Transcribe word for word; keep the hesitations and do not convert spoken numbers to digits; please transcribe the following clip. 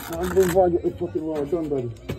I'm going to get the fucking road done, buddy.